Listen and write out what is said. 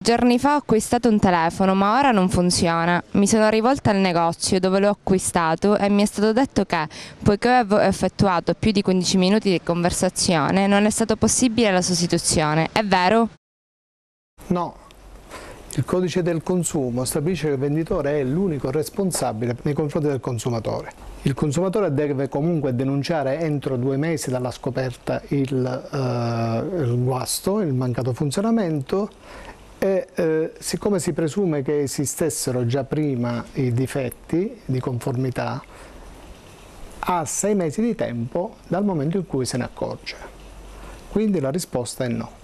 Giorni fa ho acquistato un telefono, ma ora non funziona. Mi sono rivolta al negozio dove l'ho acquistato e mi è stato detto che, poiché avevo effettuato più di 15 minuti di conversazione, non è stato possibile la sostituzione. È vero? No. Il codice del consumo stabilisce che il venditore è l'unico responsabile nei confronti del consumatore. Il consumatore deve comunque denunciare entro 2 mesi dalla scoperta il guasto, il mancato funzionamento e siccome si presume che esistessero già prima i difetti di conformità, ha 6 mesi di tempo dal momento in cui se ne accorge. Quindi la risposta è no.